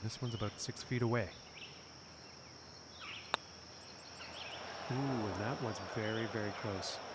This one's about 6 feet away. Ooh, and that one's very, very close.